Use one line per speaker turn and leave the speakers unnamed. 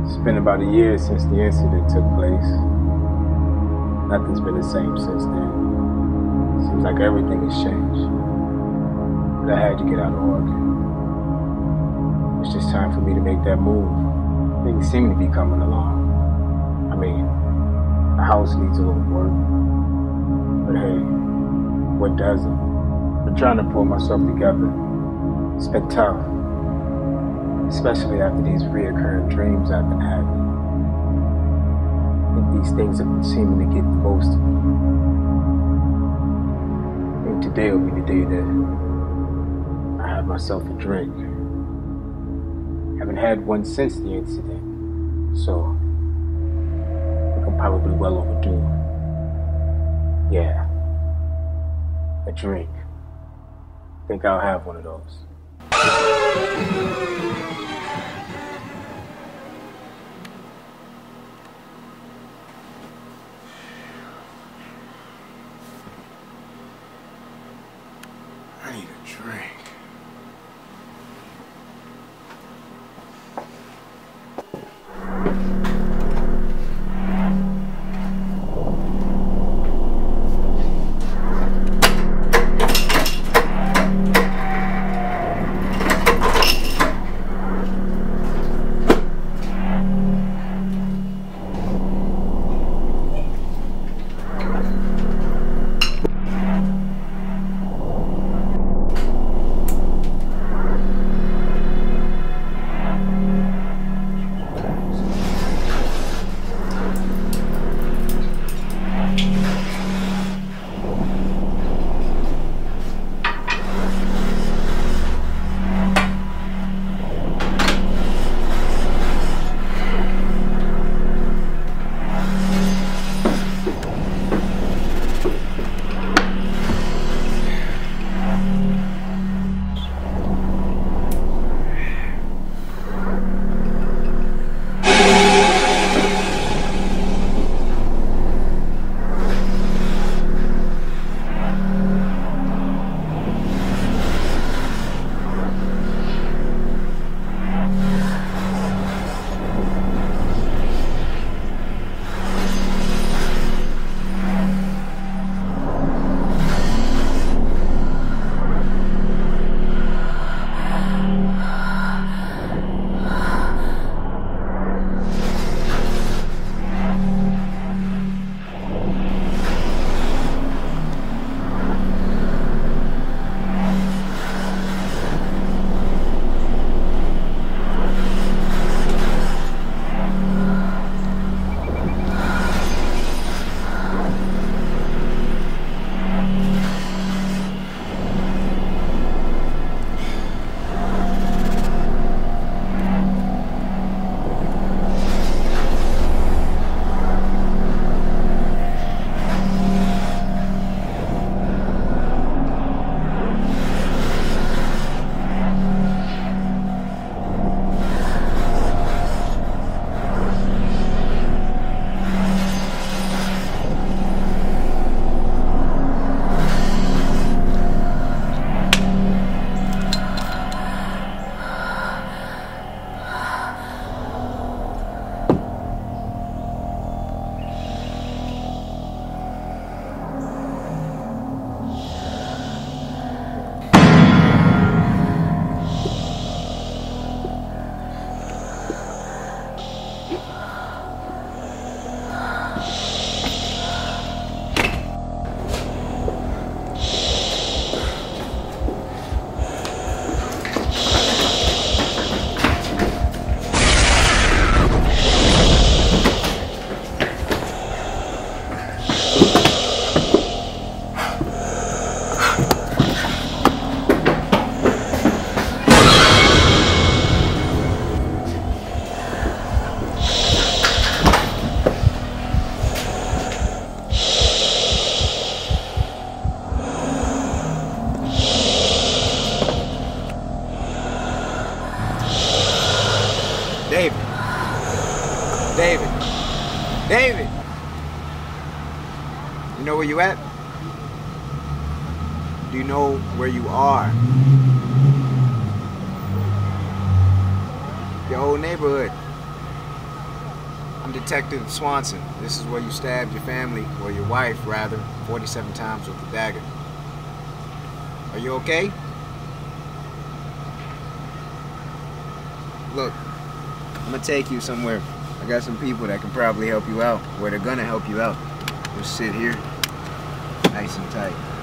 It's been about a year since the incident took place. Nothing's been the same since then. Seems like everything has changed. But I had to get out of Oregon. It's just time for me to make that move. Things seem to be coming along. I mean, the house needs a little work. But hey, what doesn't? I'm trying to pull myself together. It's been tough. Especially after these reoccurring dreams I've been having. I think these things have been seeming to get the most of me. I think today will be the day that I have myself a drink. Haven't had one since the incident, so I think I'm probably well overdue. Yeah, a drink. I think I'll have one of those. I need a drink.
David! You know where you at? Do you know where you are? Your whole neighborhood. I'm Detective Swanson. This is where you stabbed your family, or your wife, rather, 47 times with a dagger. Are you okay? Look, I'm gonna take you somewhere. I got some people that can probably help you out, or they're gonna help you out. Just sit here, nice and tight.